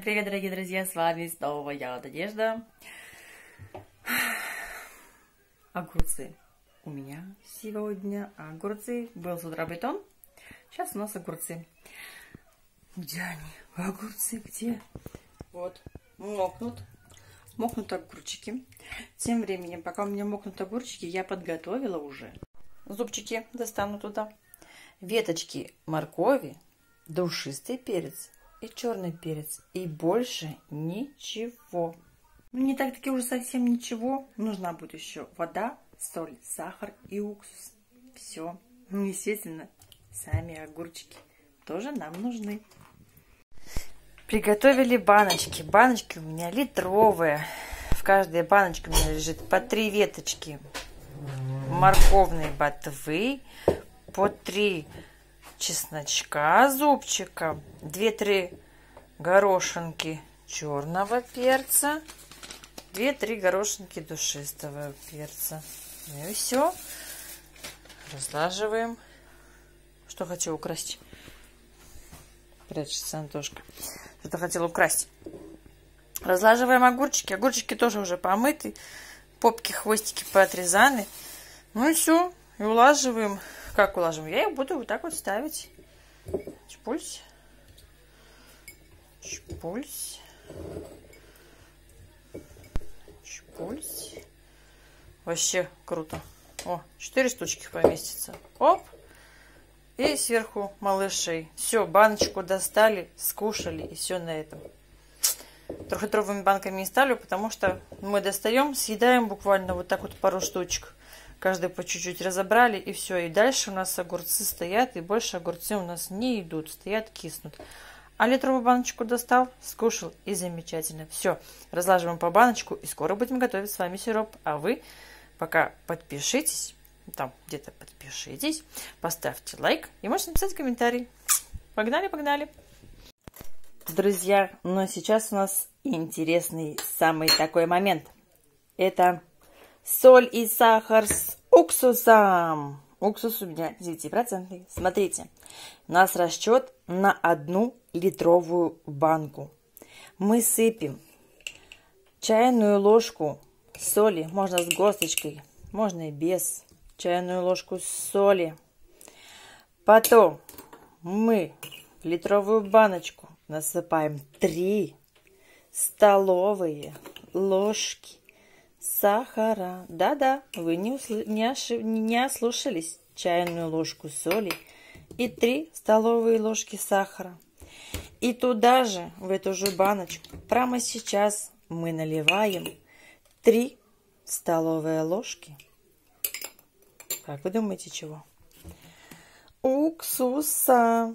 Всем привет, дорогие друзья, с вами снова я, Надежда. Огурцы. У меня сегодня огурцы. Был с утра бетон, сейчас у нас огурцы. Где они? Огурцы где? Вот, мокнут. Мокнут огурчики. Тем временем, пока у меня мокнут огурчики, я подготовила уже. Зубчики достану туда. Веточки моркови, душистый перец и черный перец. И больше ничего. Не так-таки уже совсем ничего. Нужна будет еще вода, соль, сахар и уксус. Все. Ну, естественно, сами огурчики тоже нам нужны. Приготовили баночки. Баночки у меня литровые. В каждой баночке у меня лежит по 3 веточки морковной ботвы, по 3 чесночка, зубчика, 2-3 горошинки черного перца, 2-3 горошинки душистого перца. Ну и все. Разлаживаем. Что хочу украсть? Прячется Антошка. Что-то хотела украсть. Разлаживаем огурчики. Огурчики тоже уже помыты. Попки, хвостики поотрезаны. Ну и все. И улаживаем. Как улаживаем? Я их буду вот так вот ставить. Чпульсь. Чпульсь. Чпульсь. Вообще круто. О, 4 штучки поместится. Оп. И сверху малышей. Все, баночку достали, скушали, и все на этом. Трехлитровыми банками не ставлю, потому что мы достаем, съедаем буквально вот так вот пару штучек. Каждый по чуть-чуть разобрали, и все. И дальше у нас огурцы стоят, и больше огурцы у нас не идут, стоят, киснут. А литровую баночку достал, скушал, и замечательно. Все, разлаживаем по баночку, и скоро будем готовить с вами сироп. А вы пока подпишитесь, там где-то подпишитесь, поставьте лайк и можете написать комментарий. Погнали, погнали! Друзья, но сейчас у нас интересный самый такой момент. Это соль и сахар с уксусом. Уксус у меня 9%. Смотрите, у нас расчет на 1 литровую банку. Мы сыпем чайную ложку соли, можно с горсточкой, можно и без, чайную ложку соли. Потом мы в литровую баночку насыпаем 3 столовые ложки сахара. Да-да, вы не ослушались. Чайную ложку соли и 3 столовые ложки сахара. И туда же, в эту же баночку, прямо сейчас мы наливаем 3 столовые ложки. Как вы думаете, чего? Уксуса.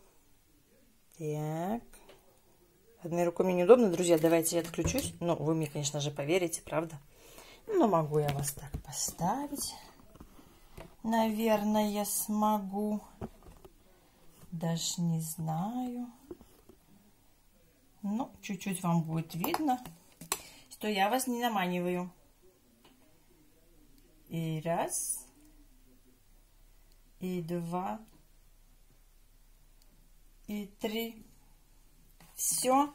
Так. Одной рукой мне неудобно, друзья. Давайте я отключусь. Ну, вы мне, конечно же, поверите, правда? Но могу я вас так поставить. Наверное, я смогу. Даже не знаю. Ну, чуть-чуть вам будет видно, что я вас не наманиваю. И 1, и 2, и 3. Все.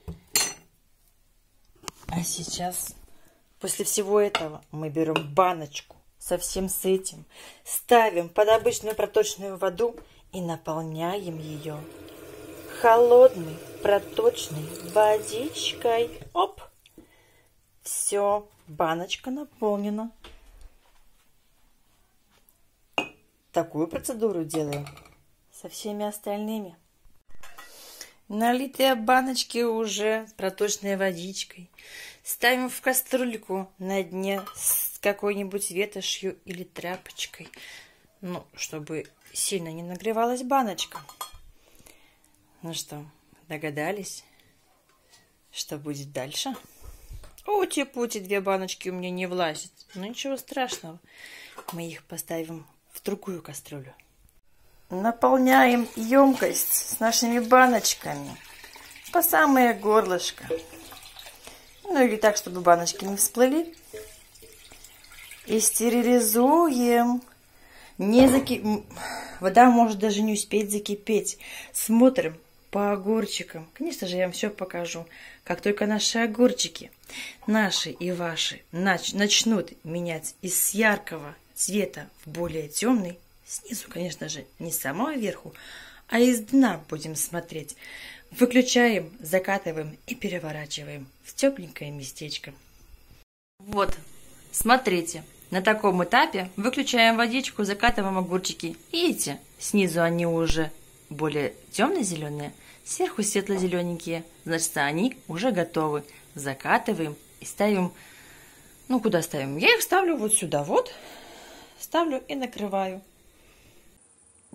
А сейчас, после всего этого, мы берем баночку со всем с этим, ставим под обычную проточную воду и наполняем ее холодной проточной водичкой. Оп! Все, баночка наполнена. Такую процедуру делаем со всеми остальными. Налитые баночки уже с проточной водичкой ставим в кастрюльку на дне с какой-нибудь ветошью или тряпочкой, ну, чтобы сильно не нагревалась баночка. Ну что, догадались, что будет дальше? Ути-пути, 2 баночки у меня не влазят. Ну, ничего страшного. Мы их поставим в другую кастрюлю. Наполняем емкость с нашими баночками по самое горлышко. Ну или так, чтобы баночки не всплыли. И стерилизуем. Вода может даже не успеть закипеть. Смотрим, по огурчикам. Конечно же, я вам все покажу. Как только наши огурчики, наши и ваши, начнут менять из яркого цвета в более темный, снизу, конечно же, не с самого верху, а из дна будем смотреть. Выключаем, закатываем и переворачиваем в тепленькое местечко. Вот, смотрите, на таком этапе выключаем водичку, закатываем огурчики. Видите, снизу они уже более темно-зеленые, сверху светло-зелененькие, значит, они уже готовы. Закатываем и ставим, ну, куда ставим? Я их ставлю вот сюда, вот, ставлю и накрываю.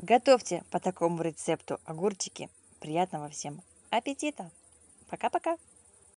Готовьте по такому рецепту огурчики. Приятного всем аппетита! Пока-пока!